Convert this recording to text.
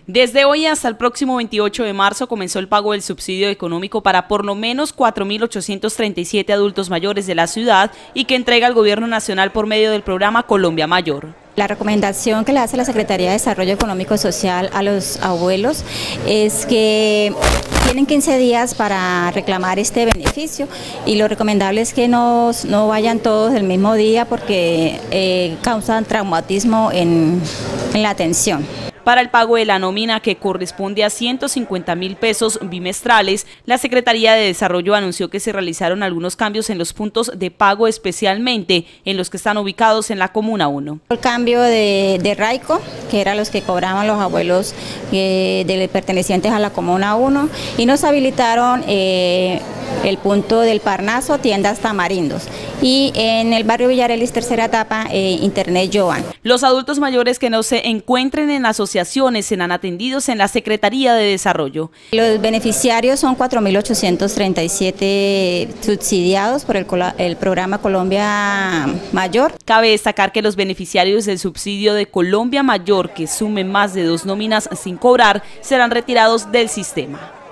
Desde hoy hasta el próximo 28 de marzo comenzó el pago del subsidio económico para por lo menos 4.837 adultos mayores de la ciudad y que entrega el Gobierno Nacional por medio del programa Colombia Mayor. La recomendación que le hace la Secretaría de Desarrollo Económico y Social a los abuelos es que tienen 15 días para reclamar este beneficio y lo recomendable es que no vayan todos el mismo día porque causan traumatismo en la atención. Para el pago de la nómina, que corresponde a 150.000 pesos bimestrales, la Secretaría de Desarrollo anunció que se realizaron algunos cambios en los puntos de pago, especialmente en los que están ubicados en la Comuna 1. El cambio de Raico, que eran los que cobraban los abuelos pertenecientes a la Comuna 1, y nos habilitaron el punto del Parnaso, tiendas Tamarindos, y en el barrio Villarelis, tercera etapa, Internet Joan. Los adultos mayores que no se encuentren en asociaciones serán atendidos en la Secretaría de Desarrollo. Los beneficiarios son 4.837 subsidiados por el programa Colombia Mayor. Cabe destacar que los beneficiarios del subsidio de Colombia Mayor que sumen más de 2 nóminas sin cobrar serán retirados del sistema.